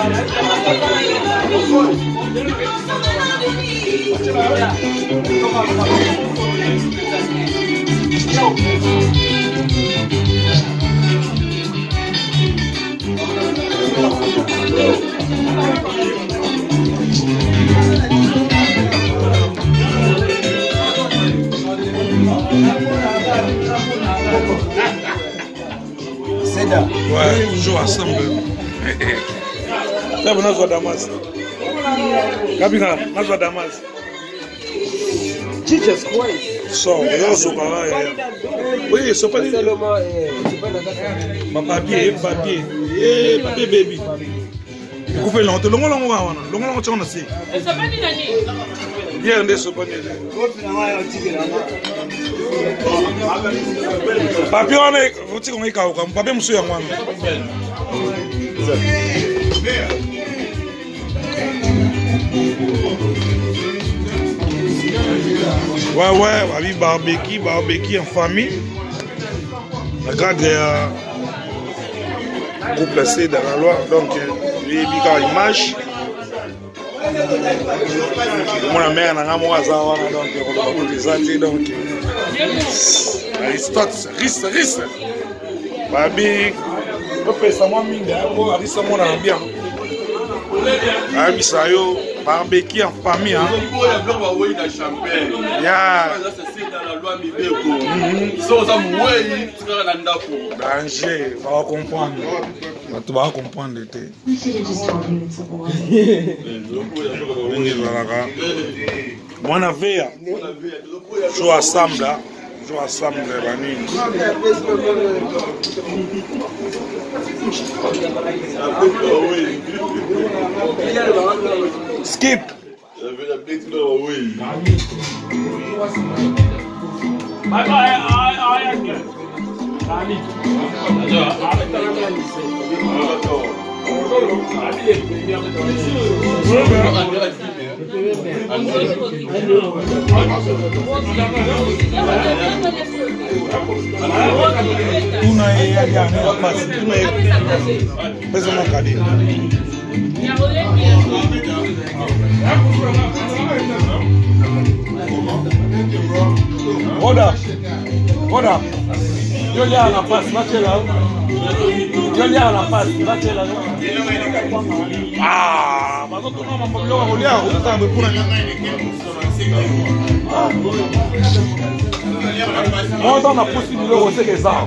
Ouais, toujours ensemble. Là, on a joué à Damas. Kabina, on a joué à Damas. Jesus Christ. So, oui, c'est pas dit. Ma papier, papier baby. Vous faites longtemps, longtemps, on a si. Bien, des sopas. Papier, on est, vous tirez on est quand même. Papier, monsieur, moi. Ouais, oui, barbecue en famille. Regarde, vous placez dans la loi, donc les images. Mon mère n'a pas moi donc on va vous les donc Aristote, risque. Babi, on peut ça moi minga, on a dit ça mon bien. Abi sayo barbecue en famille hein. Ya. Danger, va comprendre. Tu vas comprendre l'été. Mon affaire, joue ensemble là, la nuit. Skip. Hold up. Yo lè a la passe, va chez là. Yo lè a la passe, va chez là. Ah, mas non tourna mamma lo va lè a sta me puna. Mo dans na possible lo você que ça.